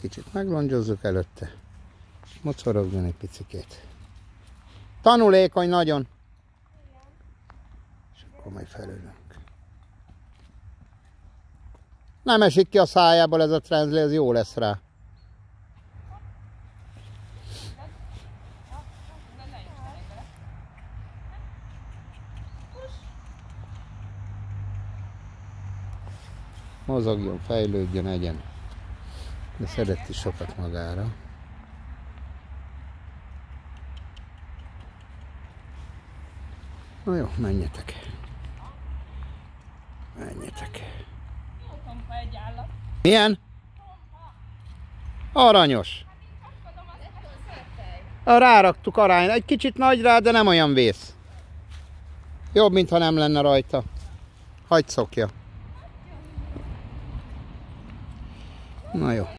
Kicsit meglongyozzuk előtte. Mocorogjon egy picikét. Tanulékony nagyon. És akkor majd felülünk. Nem esik ki a szájából ez a trenzli, ez jó lesz rá. Mozogjon, fejlődjön, egyen. De szereti sokat magára. Na jó, menjetek. Menjetek. Milyen? Aranyos. Ráraktuk arány. Egy kicsit nagy rá, de nem olyan vész. Jobb, mintha nem lenne rajta. Hagyd szokja. Na jó.